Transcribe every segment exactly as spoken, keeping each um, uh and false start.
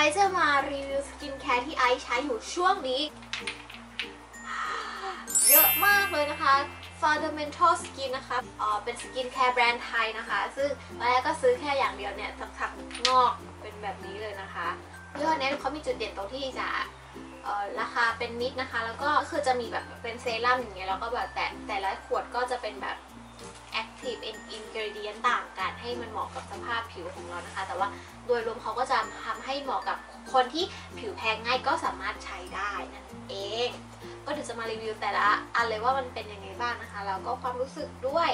ซ์จะมารีวิวสกินแคร์ที่ไอซ์ใช้อยู่ช่วงนี้เยอะมากเลยนะคะ Fundamental Skin นะคะอ๋อเป็นสกินแคร์แบรนด์ไทยนะคะซึ่งตอนแรกก็ซื้อแค่อย่างเดียวเนี่ยสักๆงอกเป็นแบบนี้เลยนะคะยี่ห้อนี้เขามีจุดเด่นตรงที่จะราคาเป็นมิดนะคะแล้วก็คือจะมีแบบเป็นเซรั่มอย่างเงี้ยแล้วก็แบบแต่แต่ละขวดก็จะเป็นแบบ active ingredient ต่างกันให้มันเหมาะกับสภาพผิวของเรานะคะแต่ว่าโดยรวมเขาก็จะทำให้เหมาะกับคนที่ผิวแพ้ง่ายก็สามารถใช้ได้นั่นเองก็เดี๋ยวจะมารีวิวแต่ละอันเลยว่ามันเป็นยังไงบ้างนะคะแล้วก็ความรู้สึกด้วย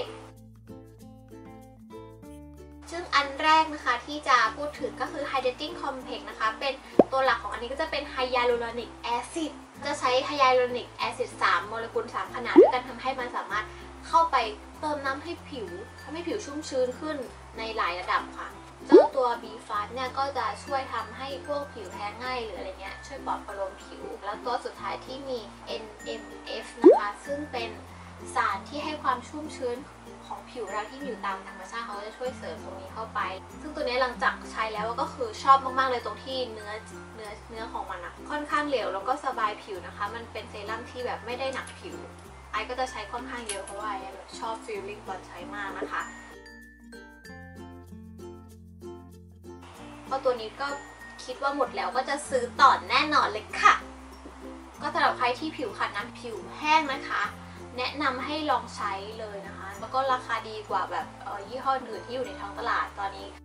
ซึ่งอันแรกนะคะที่จะพูดถึงก็คือ Hydrating Complex นะคะเป็นตัวหลักของอันนี้ก็จะเป็น Hyaluronic Acid จะใช้ Hyaluronic Acid สามโมเลกุลสามขนาดด้วยกันทำให้มันสามารถเข้าไปเติมน้ำให้ผิวทำให้ผิวชุ่มชื้นขึ้นในหลายระดับค่ะเจ้าตัว บี แฟลต เนี่ยก็จะช่วยทำให้พวกผิวแพ้ง่ายหรืออะไรเงี้ยช่วยปลอบประโลมผิวแล้วตัวสุดท้ายที่มี เอ็น เอ็ม เอฟ นะคะซึ่งเป็นสารที่ให้ความชุ่มชื้นของผิวเราที่อยู่ตามธรรมชาติเขาจะช่วยเสริมตรงนี้เข้าไปซึ่งตัวนี้หลังจากใช้แล้วก็คือชอบมากๆเลยตรงที่เนื้อเนื้อเนื้อของมันอะค่อนข้างเหลวแล้วก็สบายผิวนะคะมันเป็นเซรั่มที่แบบไม่ได้หนักผิวไอก็จะใช้ค่อนข้างเยอะเพราะว่าไอแบบชอบฟีลลิ่งตอนใช้มากนะคะก็ตัวนี้ก็คิดว่าหมดแล้วก็จะซื้อต่อแน่นอนเลยค่ะก็สำหรับใครที่ผิวขาดน้ำผิวแห้งนะคะแนะนำให้ลองใช้เลยนะคะแล้วก็ราคาดีกว่าแบบยี่ห้ออื่นที่อยู่ในท้องตลาดตอนนี้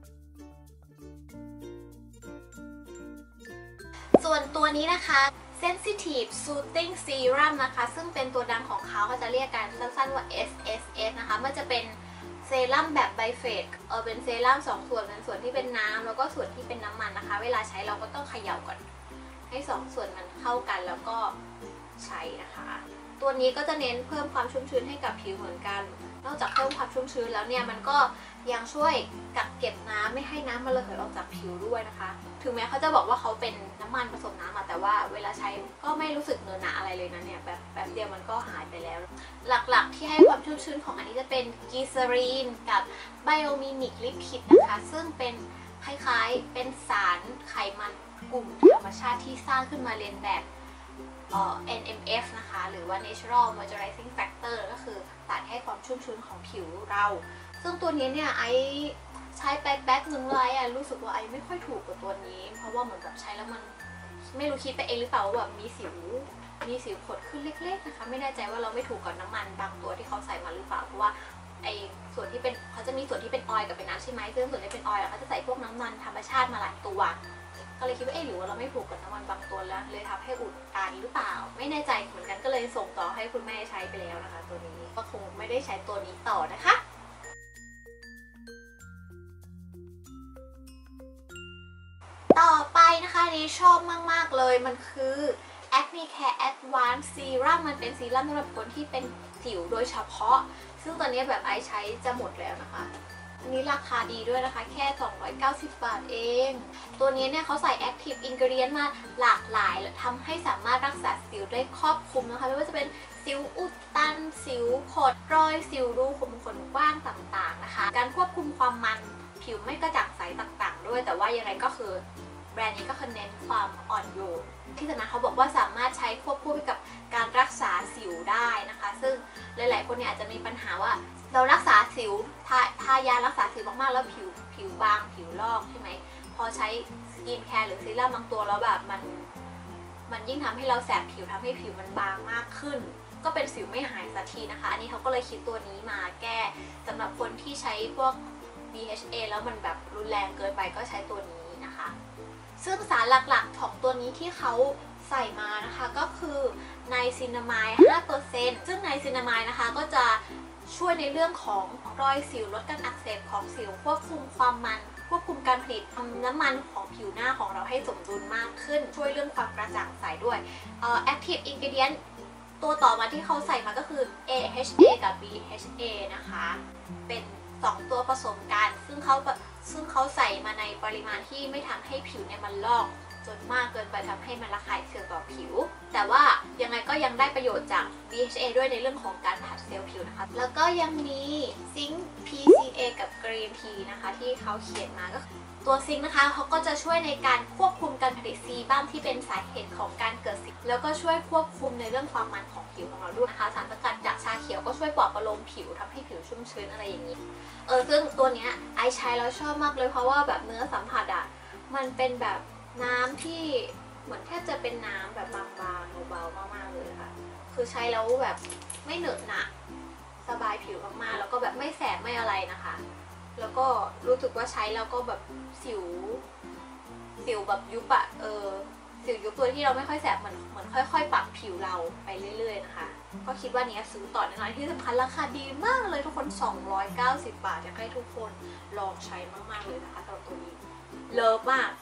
ส่วนตัวนี้นะคะ Sensitive Soothing Serum นะคะซึ่งเป็นตัวดังของเขาเขาจะเรียกกันสั้นๆว่า เอส เอส เอส นะคะมันจะเป็นเซรั่มแบบไบเฟสเออเป็นเซรั่มสองส่วนเป็นส่วนที่เป็นน้ำแล้วก็ส่วนที่เป็นน้ำมันนะคะเวลาใช้เราก็ต้องเขย่าก่อนให้สองส่วนมันเข้ากันแล้วก็ใช้นะคะตัวนี้ก็จะเน้นเพิ่มความชุ่มชื้นให้กับผิวเหมือนกันนอกจากเพิ่มความชุ่มชื้นแล้วเนี่ยมันก็ยังช่วยกักเก็บน้ำไม่ให้น้ำมันระเหยออกจากผิวด้วยนะคะถึงแม้เขาจะบอกว่าเขาเป็นน้ำมันผสมน้ำแต่ว่าเวลาใช้ก็ไม่รู้สึกเนอะหนะอะไรเลยนะเนี่ยแบบแบบเดียวมันก็หายไปแล้วหลักๆที่ให้ความชุ่มชื้นของอันนี้จะเป็นกีซารีนกับไบโอมิมิกลิพิดนะคะซึ่งเป็นคล้ายๆเป็นสารไขมันกลุ่มธรรมชาติที่สร้างขึ้นมาเรียนแบบเอ่อ เอ็น เอ็ม เอฟ นะคะหรือว่า Natural Moisturizing Factor ก็คือสารให้ความชุ่มชื้นของผิวเราซึ่งตัวนี้เนี่ยไอใช้ไปแป๊บนึงเลยอ่ะรู้สึกว่าไอไม่ค่อยถูกกับตัวนี้เพราะว่าเหมือนแบบใช้แล้วมันไม่รู้คิดไปเองหรือเปล่าว่าแบบมีสิวมีสิวผดขึ้นเล็กๆนะคะไม่แน่ใจว่าเราไม่ถูกกับน้ำมันบางตัวที่เขาใส่มาหรือเปล่าเพราะว่าไอส่วนที่เป็นเขาจะมีส่วนที่เป็นออยล์กับเป็นน้ำใช่ไหมซึ่งส่วนที่เป็นออยล์เขาจะใส่พวกน้ำมันธรรมชาติมาหลายตัวก็เลยคิดว่าเอ๊ะหรือว่าเราไม่ถูกกับน้ำมันบางตัวแล้วเลยทำให้อุดตันหรือเปล่าไม่แน่ใจเหมือนกันก็เลยส่งต่อให้คุณแม่ใช้ไปแล้วนะคะตัวนี้ก็คงไม่ได้ใช้ตัวนี้ต่อนะคะต่อไปนะคะนี้ชอบมากๆเลยมันคือ Acne Care Advanced Serum มันเป็นซีรั่มสำหรับคนที่เป็นสิวโดยเฉพาะซึ่งตอนนี้แบบไอใช้จะหมดแล้วนะคะอันนี้ราคาดีด้วยนะคะแค่สองร้อยเก้าสิบบาทเองตัวนี้เนี่ยเขาใส่ Active Ingredient มาหลากหลายและทำให้สามารถรักษาสิวได้ครอบคลุมนะคะไม่ว่าจะเป็นสิวอุดตันสิวผดรอยสิวรูขุมขนกว้างต่างๆนะคะการควบคุมความมันผิวไม่กระจ่างใสต่างๆด้วยแต่ว่ายังไงก็คือแบรนด์นี้ก็คือเน้นความอ่อนโยนที่สำคัญเขาบอกว่าสามารถใช้ควบคู่ไปกับการรักษาสิวได้นะคะซึ่งหลายๆคนเนี่ยอาจจะมีปัญหาว่าเรารักษาสิวทาทายารักษาสิวมากๆแล้วผิวผิวบางผิวลอกใช่ไหมพอใช้สกินแคร์หรือซีรั่มบางตัวแล้วแบบมันมันยิ่งทำให้เราแสบผิวทำให้ผิวมันบางมากขึ้นก็เป็นสิวไม่หายสักทีนะคะอันนี้เขาก็เลยคิดตัวนี้มาแก้สำหรับคนที่ใช้พวก บี เอช เอ แล้วมันแบบรุนแรงเกินไปก็ใช้ตัวนี้นะคะซึ่งสารหลักๆของตัวนี้ที่เขาใส่มานะคะก็คือไนซินามายด์ ห้าเปอร์เซ็นต์ ซึ่งไนซินามายด์นะคะก็จะช่วยในเรื่องของรอยสิวลดการอักเสบของสิวควบคุมความมันควบคุมการผลิตน้ำมันของผิวหน้าของเราให้สมดุลมากขึ้นช่วยเรื่องความกระจ่างใสด้วย uh, Active Ingredient ตัวต่อมาที่เขาใส่มาก็คือ เอ เอช เอ กับ บี เอช เอ นะคะเป็นสองตัวผสมกันซึ่งเขาซึ่งเขาใส่มาในปริมาณที่ไม่ทำให้ผิวเนี่ยมันลอกจนมากเกินไปทำให้มันระคายเคืองต่อผิวแต่ว่ายังไงก็ยังได้ประโยชน์จาก บี เอช เอ ด้วยในเรื่องของการผัดเซลล์ผิวนะคะแล้วก็ยังมีซิงค์ พี ซี เอ กับ Green Tea นะคะที่เขาเขียนมาก็ตัวซิงค์นะคะเขาก็จะช่วยในการควบคุมการผลิตซีบัมที่เป็นสาเหตุของการเกิดสิวแล้วก็ช่วยควบคุมในเรื่องความมันของผิวของเราด้วยนะคะสารสกัดจากชาเขียวก็ช่วยปลอบประโลมผิวทำให้ผิวชุ่มชื้นอะไรอย่างนี้เออซึ่งตัวเนี้ยไอใช้แล้วชอบมากเลยเพราะว่าแบบเนื้อสัมผัสอ่ะมันเป็นแบบน้ำที่เหมือนแทบจะเป็นน้ำแบบบางๆเบาๆมากๆเลยค่ะคือใช้แล้วแบบไม่เหนอะหนะสบายผิวมากๆแล้วก็แบบไม่แสบไม่อะไรนะคะแล้วก็รู้สึกว่าใช้แล้วก็แบบสิวสิวแบบยุบอะเออสิวยุบตัวที่เราไม่ค่อยแสบเหมือนเหมือนค่อยๆปรับผิวเราไปเรื่อยๆนะคะก็คิดว่านี้ซื้อต่อแน่นอนที่สำคัญราคาดีมากเลยทุกคนสองร้อยเก้าสิบบาทอยากให้ทุกคนลองใช้มากๆเลยนะคะสำหรับตัวนี้เลิฟมาก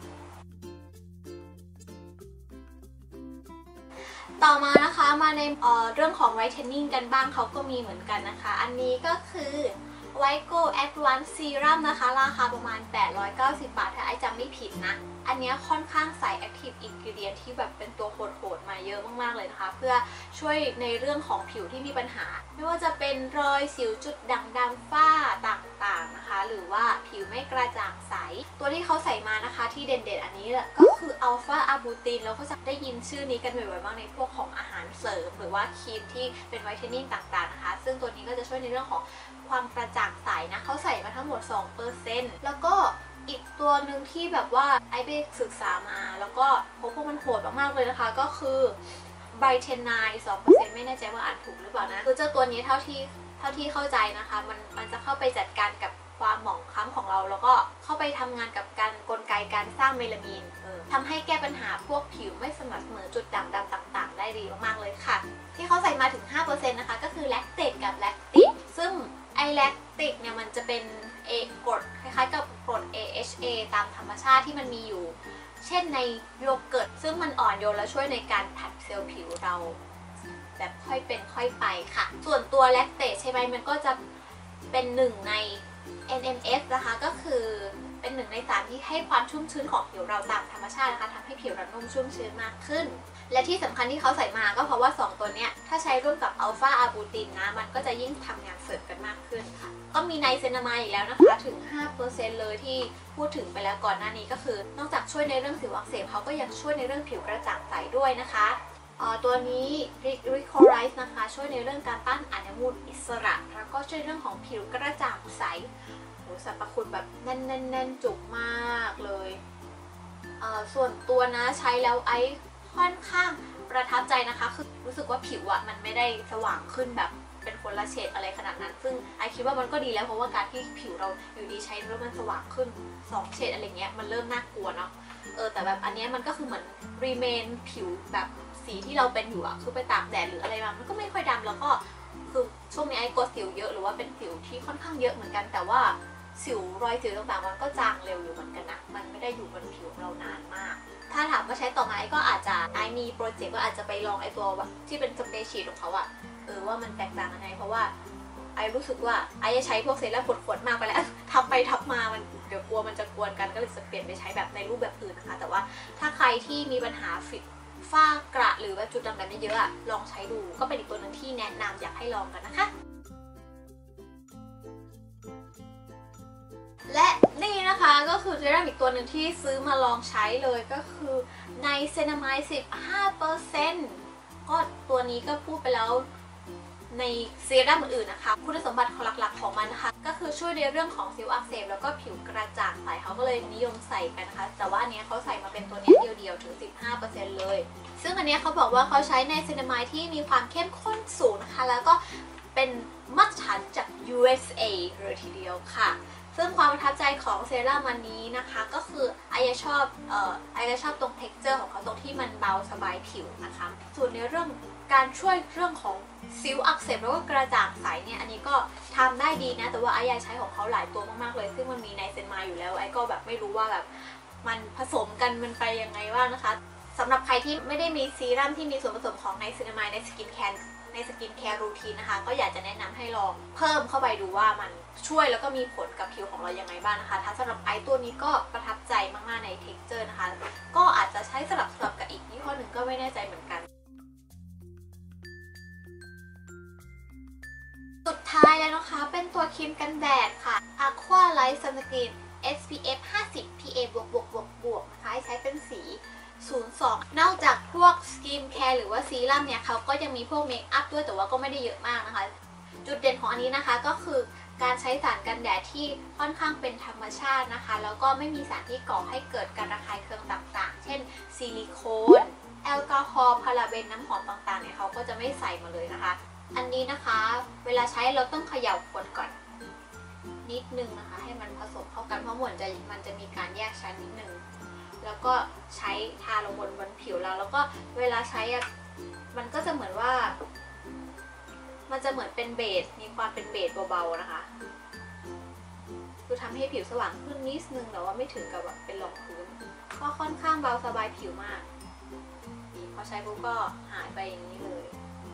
ต่อมานะคะมาในเอ่อเรื่องของ whitening กันบ้างเขาก็มีเหมือนกันนะคะอันนี้ก็คือWhite Go Advanced Serum นะคะราคาประมาณแปดร้อยเก้าสิบบาทถ้าไอจำไม่ผิดนะอันนี้ค่อนข้างใส่ Active Ingredient ที่แบบเป็นตัวโหดๆมาเยอะมากๆเลยนะคะเพื่อช่วยในเรื่องของผิวที่มีปัญหาไม่ว่าจะเป็นรอยสิวจุดด่างดำฝ้าต่างๆนะคะหรือว่าผิวไม่กระจ่างใสตัวที่เขาใส่มานะคะที่เด่นๆอันนี้ก็คือ Alpha Arbutin แล้วก็จะได้ยินชื่อนี้กันบ่อยๆบ้างในพวกของอาหารเสริมหรือว่าครีมที่เป็น Whitening ต่างๆนะคะซึ่งตัวนี้ก็จะช่วยในเรื่องของความกระจ่างใสนะเขาใส่มาทั้งหมด สองเปอร์เซ็นต์ แล้วก็อีกตัวหนึ่งที่แบบว่าไอไปศึกษามาแล้วก็พบว่ามันโหดมากๆเลยนะคะก็คือ Brightenite สองเปอร์เซ็นต์ ไม่แน่ใจว่าอ่านถูกหรือเปล่านะคือเจ้าตัวนี้เท่าที่เท่าที่เข้าใจนะคะมันมันจะเข้าไปจัดการกับความหมองคล้ำของเราแล้วก็เข้าไปทำงานกับการกลไกการสร้างเมลามีนเออทำให้แก้ปัญหาพวกผิวไม่สม่ำเสมอจุดด่างดำต่างๆได้ดีมากๆเลยค่ะที่เขาใส่มาถึง ห้าเปอร์เซ็นต์ นะคะก็คือแลคเตตกับแลคติกซึ่งไอแลคติกเนี่ยมันจะเป็นเอกรดคล้ายๆกับกรด เอ เอช เอ ตามธรรมชาติที่มันมีอยู่เช่นในโยเกิร์ตซึ่งมันอ่อนโยนและช่วยในการผัดเซลล์ผิวเราแบบค่อยเป็นค่อยไปค่ะส่วนตัวแลคเตตใช่ไหมมันก็จะเป็นหนึ่งใน เอ็น เอ็ม เอฟ นะคะก็คือเป็นหนึ่งในสารที่ให้ความชุ่มชื้นของผิวเราตามธรรมชาตินะคะทำให้ผิวเรานุ่มชุ่มชื้นมากขึ้นและที่สำคัญที่เขาใส่มาก็เพราะว่าสองตัวเนี้ยถ้าใช้ร่วมกับอัลฟาอาร์บูตินนะมันก็จะยิ่งทำงานเสริมกันมากขึ้นค่ะก็มีไนเซนามายอีกแล้วนะคะถึง ห้าเปอร์เซ็นต์ เลยที่พูดถึงไปแล้วก่อนหน้านี้ก็คือนอกจากช่วยในเรื่องสิวอักเสบเขาก็ยังช่วยในเรื่องผิวกระจ่างใสด้วยนะคะตัวนี้ Recorize นะคะช่วยในเรื่องการต้านอนุมูลอิสระแล้วก็ช่วยเรื่องของผิวกระจ่างใสสรรพคุณแบบแน่นๆจุกมากเลยส่วนตัวนะใช้แล้วไอค่อนข้างประทับใจนะคะคือรู้สึกว่าผิวอะมันไม่ได้สว่างขึ้นแบบเป็นคนละเฉดอะไรขนาดนั้นซึ่งไอคิดว่ามันก็ดีแล้วเพราะว่าการที่ผิวเราอยู่ดีใช้แล้วมันสว่างขึ้นสองเฉดอะไรเงี้ยมันเริ่มน่ากลัวเนาะเออแต่แบบอันนี้มันก็คือเหมือนรีเมนผิวแบบสีที่เราเป็นอยู่อะคือไปตากแดดหรืออะไรมามันก็ไม่ค่อยดำแล้วก็คือช่วงนี้ไอกลัวสิวเยอะหรือว่าเป็นสิวที่ค่อนข้างเยอะเหมือนกันแต่ว่าสิวรอยสิวต่างๆมันก็จางเร็วอยู่เหมือนกันนะมันไม่ได้อยู่บนผิวเรานานมากถ้าถามว่าใช้ต่อไหมก็อาจจะไอมีโปรเจกต์ก็อาจจะไปลองไอตัวแบบที่เป็นสเปรย์ชีทของเขาอะเออว่ามันแตกต่างยังไงเพราะว่าไอรู้สึกว่าไอจะใช้พวกเซรั่มขวดๆมากไปแล้วทับไปทับมามันเดี๋ยวกลัวมันจะกวนกันก็เลยจะเปลี่ยนไปใช้แบบในรูปแบบอื่นนะคะแต่ว่าถ้าใครที่มีปัญหาฟิตฝ้ากระหรือว่าจุดด่างดำเยอะอะลองใช้ดูก็เป็นอีกตัวหนึ่งที่แนะนำอยากให้ลองกันนะคะและนี่นะคะก็คือเซรั่มอีกตัวหนึ่งที่ซื้อมาลองใช้เลยก็คือไนเซนามาย สิบห้าเปอร์เซ็นต์ ก็ตัวนี้ก็พูดไปแล้วในเซรั่มอื่นๆนะคะคุณสมบัติหลักๆของมันนะคะก็คือช่วยในเรื่องของสิวอักเสบแล้วก็ผิวกระจ่างใสเขาก็เลยนิยมใส่กันนะคะแต่ว่าอันนี้เขาใส่มาเป็นตัวนี้เดียวๆถึง สิบห้าเปอร์เซ็นต์ เลยซึ่งอันนี้เขาบอกว่าเขาใช้ไนเซนามายที่มีความเข้มข้นสูงนะคะแล้วก็เป็นมาตรฐานจาก ยู เอส เอ เลยทีเดียวค่ะซึ่งความประทับใจของเซรั่มอันนี้นะคะก็คือไอชอบเอ่อไอชอบตรง texture ของเขาตรงที่มันเบาสบายผิวนะคะส่วนในเรื่องการช่วยเรื่องของสิวอักเสบแล้วก็กระจ่างใสเนี่ยอันนี้ก็ทำได้ดีนะแต่ว่าไออยากใช้ของเขาหลายตัวมากๆเลยซึ่งมันมีไนเซนมาอยู่แล้วไอก็แบบไม่รู้ว่าแบบมันผสมกันมันไปยังไงบ้างนะคะสำหรับใครที่ไม่ได้มีซีรั่มที่มีส่วนผสมของไนเซนามายในสกินแคร์ในสกินแคร์รูทีนนะคะก็อยากจะแนะนำให้ลองเพิ่มเข้าไปดูว่ามันช่วยแล้วก็มีผลกับผิวของเรายังไงบ้างนะคะถ้าสำหรับไอตัวนี้ก็ประทับใจมากๆใน texture นะคะก็อาจจะใช้สลับสลับกับอีกยี่ห้อหนึ่งก็ไม่แน่ใจเหมือนกันสุดท้ายแล้วนะคะเป็นตัวครีมกันแดดค่ะ Aqua Light Sunscreen เอส พี เอฟ ห้าสิบ พี เอ บวกบวกบวกบวกนะคะใช้เป็นสีศูนย์สอง นอกจากพวกสกินแคร์หรือว่าซีรั่มเนี่ยเขาก็ยังมีพวกเมคอัพด้วยแต่ว่าก็ไม่ได้เยอะมากนะคะจุดเด่นของอันนี้นะคะก็คือการใช้สารกันแดดที่ค่อนข้างเป็นธรรมชาตินะคะแล้วก็ไม่มีสารที่ก่อให้เกิดการระคายเคืองต่างๆเช่นซิลิโคนแอลกอฮอล์พาราเบนน้ำหอมต่างๆเนี่ยเขาก็จะไม่ใส่มาเลยนะคะอันนี้นะคะเวลาใช้เราต้องเขย่าขวดก่อนนิดนึงนะคะให้มันผสมเข้ากันเพราะเหมือนจะมันจะมีการแยกชั้นนิดนึงแล้วก็ใช้ทาลงบนบนผิวเราแล้วก็เวลาใช้มันก็จะเหมือนว่ามันจะเหมือนเป็นเบสมีความเป็นเบสเบาๆนะคะคือทำให้ผิวสว่างขึ้นนิดนึงแต่ว่าไม่ถึงกับแบบเป็นรองพื้นก็ค่อนข้างเบาสบายผิวมากพอใช้ปุ๊บก็หายไปอย่างนี้เลย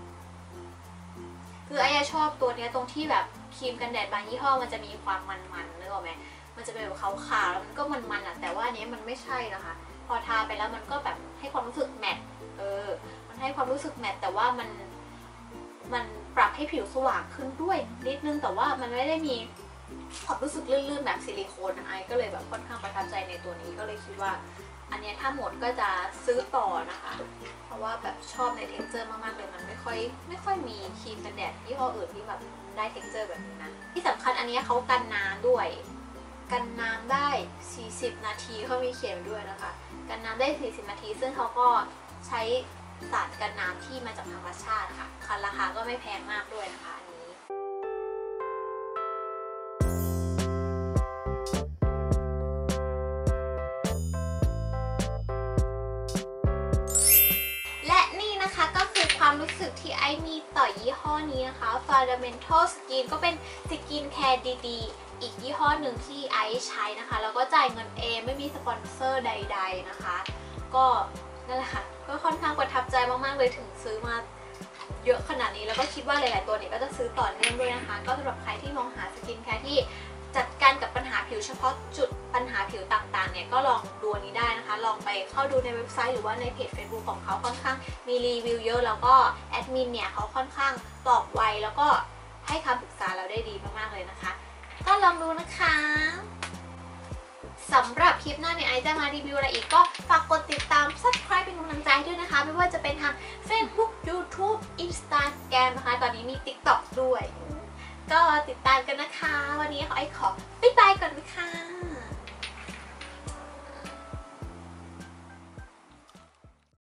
คือไอ้ชอบตัวนี้ตรงที่แบบครีมกันแดดบางยี่ห้อมันจะมีความมันๆนึกออกไหมมันจะเป็นแบบขาวๆแล้วมันก็มันๆอ่ะแต่ว่าอันนี้มันไม่ใช่นะคะพอทาไปแล้วมันก็แบบให้ความรู้สึกแมตต์เออมันให้ความรู้สึกแมตต์แต่ว่ามันมันปรับให้ผิวสว่างขึ้นด้วยนิดนึงแต่ว่ามันไม่ได้มีความรู้สึกลื่นๆแบบซิลิโคนนะไอ้ก็เลยแบบค่อนข้างประทับใจในตัวนี้ก็เลยคิดว่าอันนี้ถ้าหมดก็จะซื้อต่อนะคะเพราะว่าแบบชอบในเท็กเจอร์มากๆเลยมันไม่ค่อยไม่ค่อยมีครีมกันแดดยี่ห้ออื่นที่แบบได้เท็กเจอร์แบบนี้นะที่สำคัญอันนี้เขากันน้ำด้วยกันน้ำได้สี่สิบนาทีเขามีเขียนด้วยนะคะกันน้ำได้สี่สิบนาทีซึ่งเขาก็ใช้สารกันน้ำที่มาจากธรรมชาติค่ะคันราคาก็ไม่แพงมากด้วยนะคะอันนี้และนี่นะคะก็คือความรู้สึกที่ไอมีต่อยี่ห้อนี้นะคะ Fundamental Skin ก็เป็นสกินแคร์ดีๆอีกยี่ห้อหนึ่งที่ไอใช้นะคะแล้วก็จ่ายเงินเองไม่มีสปอนเซอร์ใดๆนะคะก็นั่นแหละค่ะก็ค่อนข้างประทับใจมากๆเลยถึงซื้อมาเยอะขนาดนี้แล้วก็คิดว่าหลายๆตัวเนี่ยก็จะซื้อต่อเนื่องด้วยนะคะก็สำหรับใครที่มองหาสกินแคร์ที่จัดการกับปัญหาผิวเฉพาะจุดปัญหาผิวต่างๆเนี่ยก็ลองดูนี้ได้นะคะลองไปเข้าดูในเว็บไซต์หรือว่าในเพจ Facebook ของเขาค่อนข้างมีรีวิวเยอะแล้วก็แอดมินเนี่ยเขาค่อนข้างตอบไวแล้วก็ให้คำปรึกษาเราได้ดีมากๆเลยนะคะก็ลองดูนะคะสำหรับคลิปหน้าเนี่ยไอจะมารีวิวอะไรอีกก็ฝากกดติดตาม Subscribe เป็นกำลังใจด้วยนะคะไม่ว่าจะเป็นทาง Facebook YouTube Instagram นะคะตอนนี้มี TikTok ด้วยก็ติดตามกันนะคะวันนี้ขอไอขอบ๊ายบายก่อนนะคะ